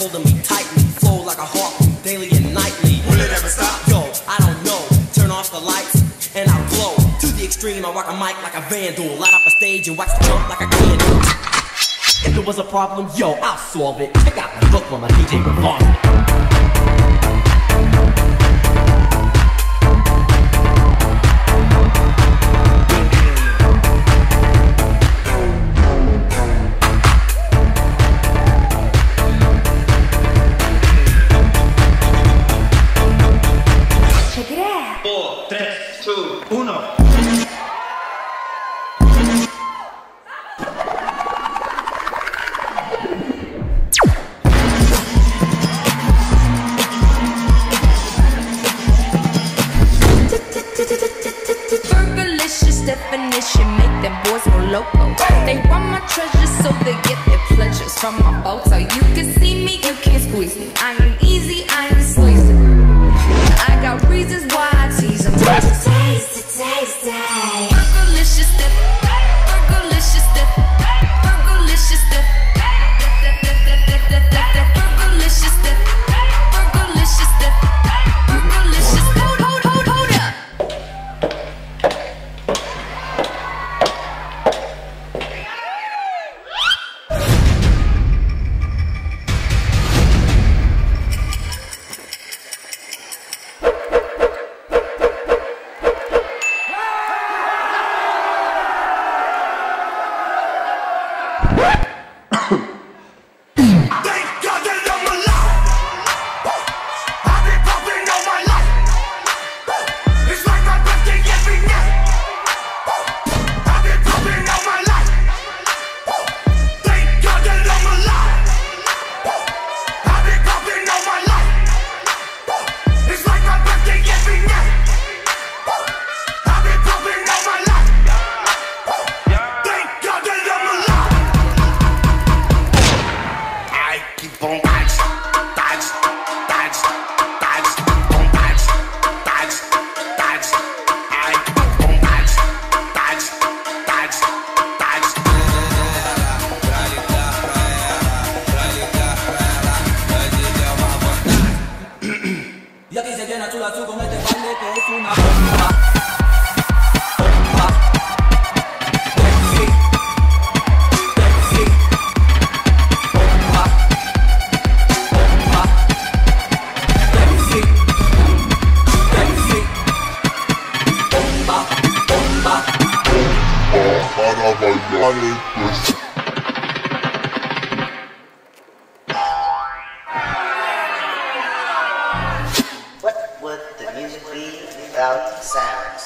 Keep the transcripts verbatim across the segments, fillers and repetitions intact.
holding me tightly, flow like a harpoon daily and nightly. Will it ever stop? Yo, I don't know. Turn off the lights and I'll glow. To the extreme, I rock a mic like a vandal, light up a stage and wax the jump like a candle. If there was a problem, yo, I'll solve it. Check out my book when my D J revolves it. four, tres, two, uno. Fergalicious definition, make them boys go loco. They want my treasures so they get their pleasures from my boat. So you can see me, you can't squeeze me. I ain't easy, I ain't sleazy. I got reasons why I tease them. Taste it, taste it. Fergalicious dip, Fergalicious dip, Fergalicious dip, Fergalicious dip, Fergalicious dip, Fergalicious dip. Hold, hold, hold, hold up. Y aquí se llena chula chu con este baile que es una bomba. Bomba. Sexy. Sexy. Bomba. Bomba. Sexy. Sexy. Bomba. Bomba. Para bailar esto es What would the music be without sounds?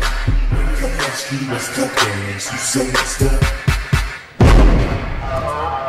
Let's go dance, you say it's the